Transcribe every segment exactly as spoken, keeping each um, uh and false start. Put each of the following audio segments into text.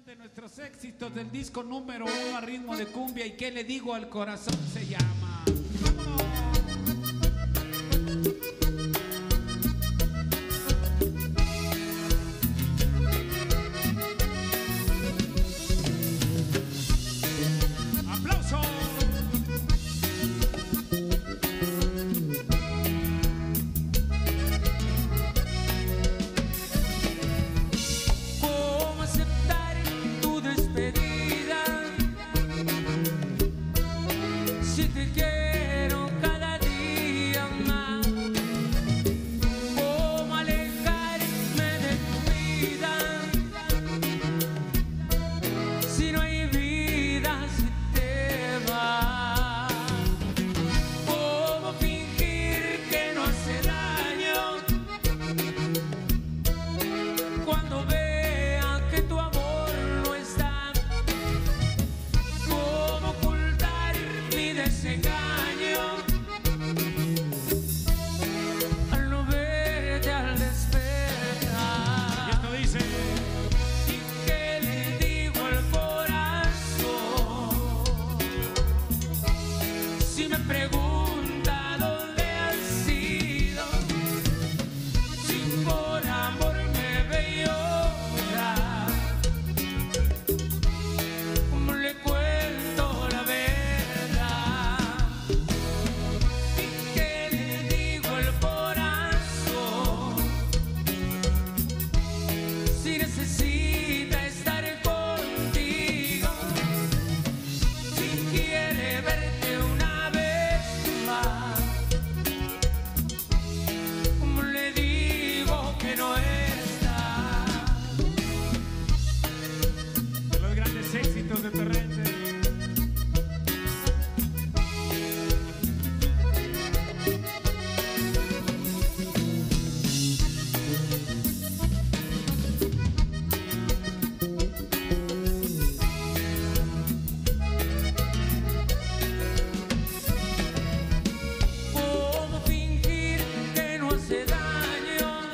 versión de nuestros éxitos del disco número uno a ritmo de cumbia. ¿Y qué le digo al corazón? Se llama. ¡Vámonos! Si te quiero cada día más, ¿cómo alejarme de tu vida? Si no hay vida, si te vas, ¿cómo fingir que no hace daño cuando vea que tu amor no está? ¿Cómo ocultar mi desengaño al no verte al despertar? Y esto dice: ¿y qué le digo al corazón si me pregunta dónde has ido? Si por amor me ve llorar, ¿cómo le cuento la verdad? ¿Y qué le digo al corazón si necesita estar contigo? Si quiere verte una vez más, ¿cómo le digo que no está? de los grandes éxitos de Torrente. ¿Cómo fingir que no hace daño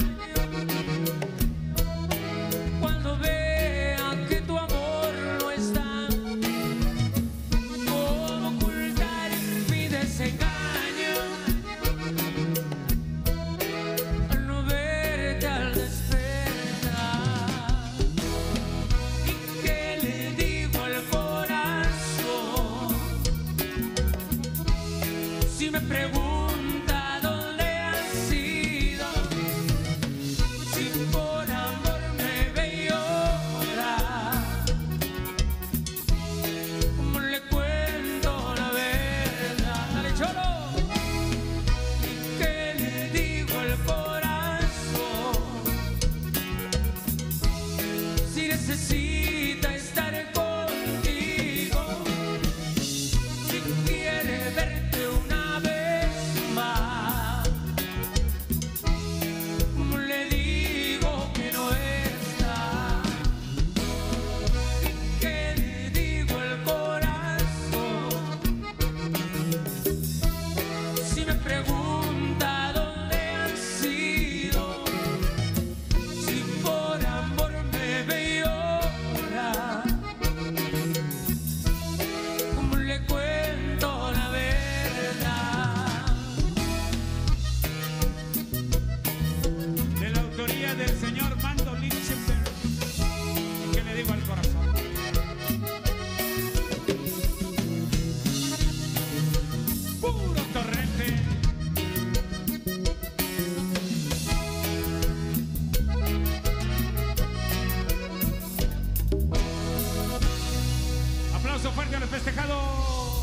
cuando vea que tu amor no está? ¿Cómo ocultar mi desengaño al no verte al despertar? ¿Y qué le digo al corazón si me pregunta dónde has ido? Si por amor me ve llorar, ¿cómo le cuento la verdad? ¡Dale, Cholo! ¿Y qué le digo al corazón si necesita estar contigo? Si quiere verte una vez más, ¿cómo le digo que no está? ¿Y qué le digo al corazón si me pregunta dónde has ido? Si por amor me ve llorar, ¿cómo le cuento la verdad? De la autoría del señor Mando Lichtenberg. ¿Y qué le digo al corazón? Puro Torrente. Aplauso fuerte a los festejados.